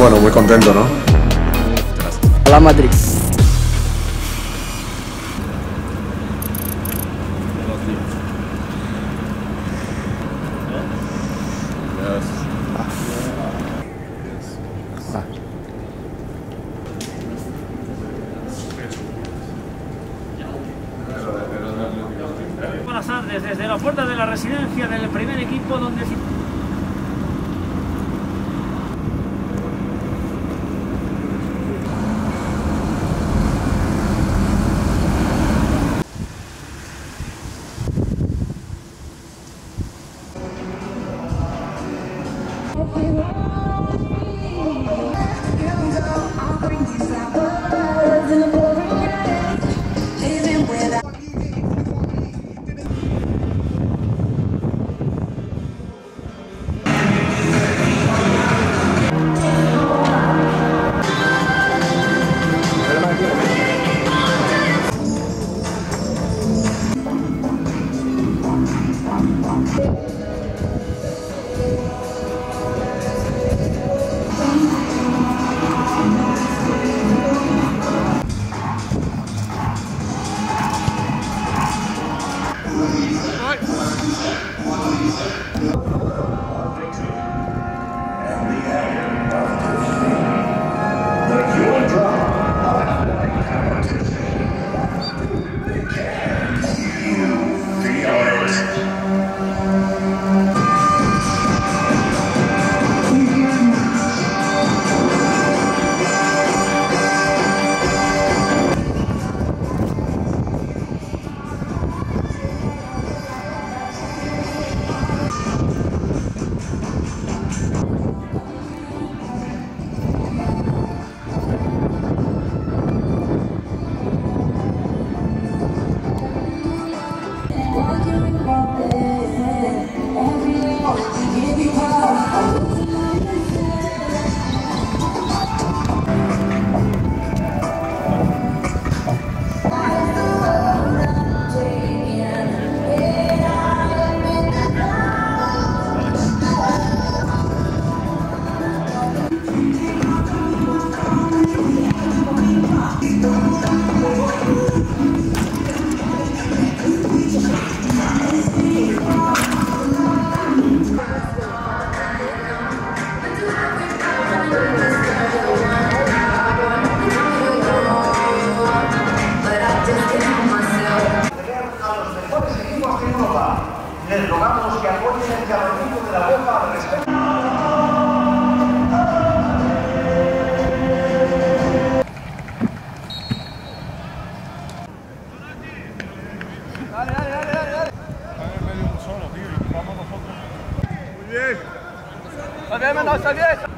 Bueno, muy contento, ¿no? A la Madrid. Buenas tardes, desde la puerta de la residencia del primer equipo donde... Les rogamos que apoyen el carrocito de la UEFA al respecto. Dale. Medio solo, tío, y vamos nosotros. Muy bien. Está bien.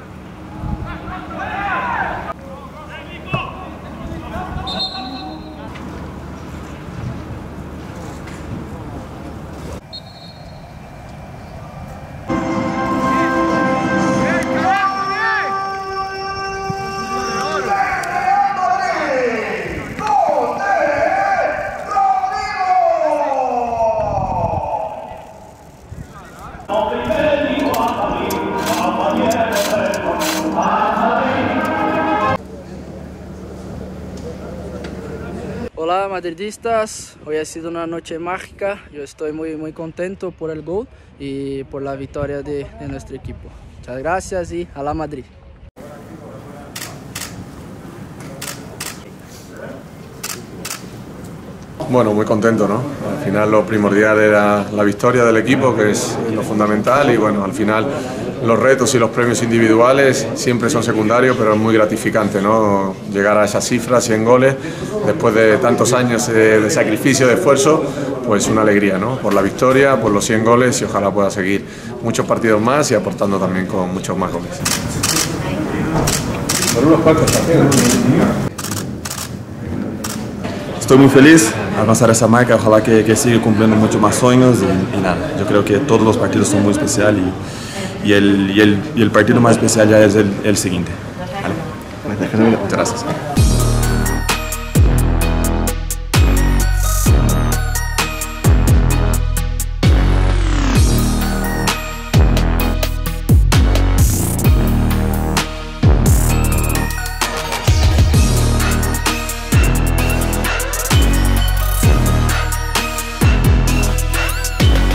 Hola madridistas, hoy ha sido una noche mágica, yo estoy muy contento por el gol y por la victoria de nuestro equipo. Muchas gracias y a la Madrid. Bueno, muy contento, ¿no? Al final lo primordial era la victoria del equipo, que es lo fundamental, y bueno, al final los retos y los premios individuales siempre son secundarios, pero es muy gratificante, ¿no? Llegar a esas cifras, 100 goles, después de tantos años de sacrificio, de esfuerzo, pues una alegría, ¿no? Por la victoria, por los 100 goles, y ojalá pueda seguir muchos partidos más y aportando también con muchos más goles. Estoy muy feliz al alcanzar esa marca, ojalá que siga cumpliendo muchos más sueños y nada, yo creo que todos los partidos son muy especiales y el partido más especial ya es el siguiente. ¿Vale? Muchas gracias.